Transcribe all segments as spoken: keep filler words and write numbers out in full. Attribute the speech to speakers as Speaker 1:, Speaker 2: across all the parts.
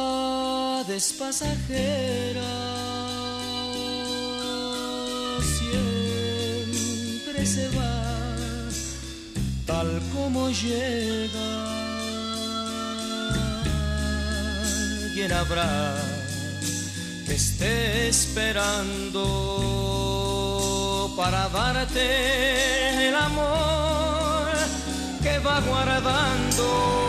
Speaker 1: es pasajera, siempre se va, tal como llega. ¿Quién habrá que esté esperando para darte el amor que va guardando?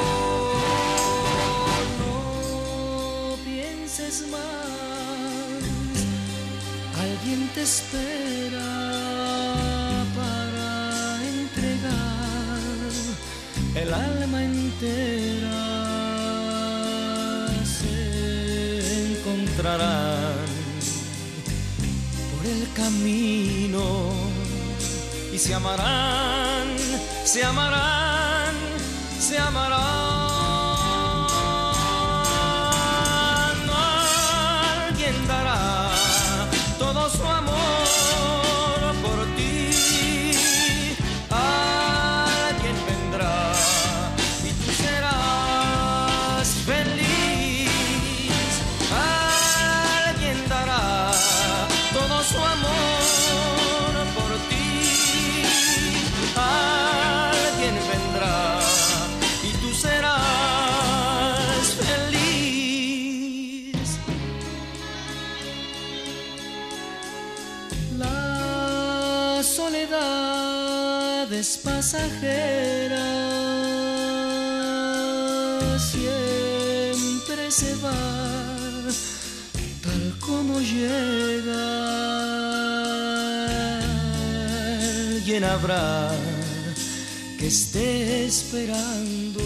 Speaker 1: Más, alguien te espera para entregar el alma entera. Se encontrarán por el camino y se amarán, se amarán, se amarán. Todo su amor por ti, alguien vendrá y tú serás feliz. Alguien dará todo su amor por ti, alguien vendrá y tú serás feliz. La soledad es pasajera, siempre se va, tal como llega. ¿Quién habrá que esté esperando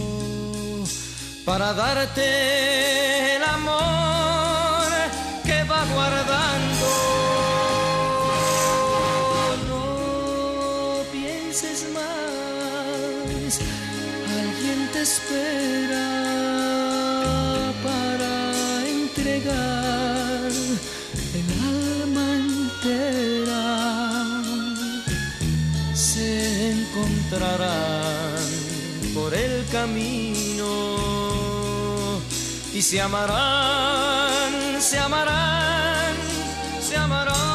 Speaker 1: para darte el amor que va guardando? Más, alguien te espera para entregar el alma entera. Se encontrarán por el camino y se amarán, se amarán, se amarán.